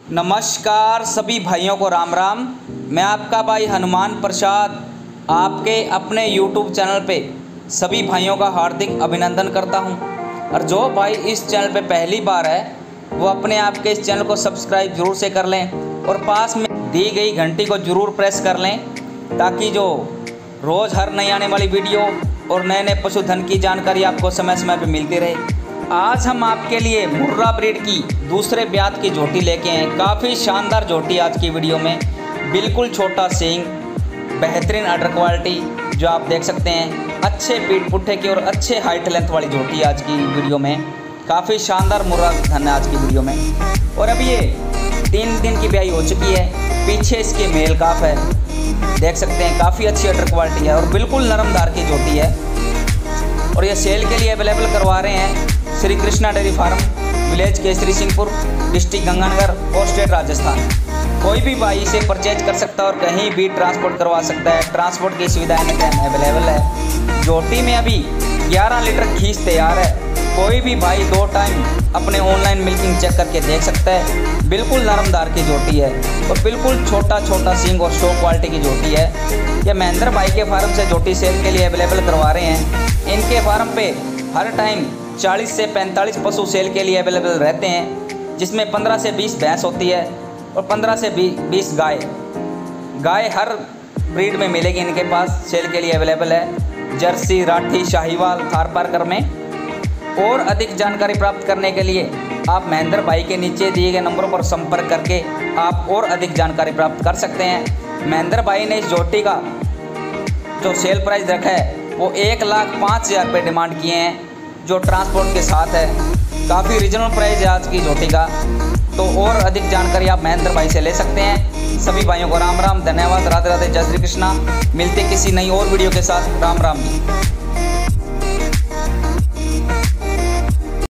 नमस्कार सभी भाइयों को राम राम। मैं आपका भाई हनुमान प्रसाद आपके अपने YouTube चैनल पे सभी भाइयों का हार्दिक अभिनंदन करता हूं। और जो भाई इस चैनल पे पहली बार है वो अपने आप के इस चैनल को सब्सक्राइब जरूर से कर लें और पास में दी गई घंटी को जरूर प्रेस कर लें ताकि जो रोज़ हर नई आने वाली वीडियो और नए नए पशुधन की जानकारी आपको समय समय पर मिलती रहे। आज हम आपके लिए मुर्रा ब्रीड की दूसरे ब्यात की झोटी लेके आए। काफ़ी शानदार झोटी आज की वीडियो में, बिल्कुल छोटा सींग, बेहतरीन अडर क्वालिटी जो आप देख सकते हैं, अच्छे पीठ पुट्ठे की और अच्छे हाइट लेंथ वाली झोटी आज की वीडियो में। काफ़ी शानदार मुर्रा धन है आज की वीडियो में। और अब ये 3 दिन की ब्याई हो चुकी है। पीछे इसके मेल काफ है, देख सकते हैं, काफ़ी अच्छी अडर क्वालिटी है और बिल्कुल नरम धार की झोटी है। और ये सेल के लिए अवेलेबल करवा रहे हैं Shri Krishna dairy farm, village Kesari Singhpur, district Ganganagar और स्टेट राजस्थान। कोई भी भाई इसे परचेज कर सकता है और कहीं भी ट्रांसपोर्ट करवा सकता है। ट्रांसपोर्ट की सुविधा एनी टाइम अवेलेबल है। झोटी में अभी 11 लीटर खींच तैयार है। कोई भी भाई 2 टाइम अपने ऑनलाइन मिल्किंग चेक करके देख सकता है। बिल्कुल नरमदार की झोटी है और बिल्कुल छोटा छोटा सींग और शो क्वालिटी की झोटी है। ये महेंद्र भाई के फार्म से झोटी सेल के लिए अवेलेबल करवा रहे हैं। इनके फार्म पे हर टाइम 40 से 45 पशु सेल के लिए अवेलेबल रहते हैं, जिसमें 15 से 20 भैंस होती है और 15 से 20 गाय हर ब्रीड में मिलेगी। इनके पास सेल के लिए अवेलेबल है। जर्सी, राठी, शाहीवाल, थारपारकर में। और अधिक जानकारी प्राप्त करने के लिए आप महेंद्र भाई के नीचे दिए गए नंबरों पर संपर्क करके आप और अधिक जानकारी प्राप्त कर सकते हैं। महेंद्र भाई ने इस झोटी का जो सेल प्राइस रखा है वो 1,05,000 रुपये डिमांड किए हैं, जो ट्रांसपोर्ट के साथ है। काफ़ी रीजनल प्राइस है आज की झोटी का। तो और अधिक जानकारी आप महेंद्र भाई से ले सकते हैं। सभी भाइयों को राम राम, धन्यवाद, राधे राधे, जय श्री कृष्णा। मिलते किसी नई और वीडियो के साथ। राम राम जी।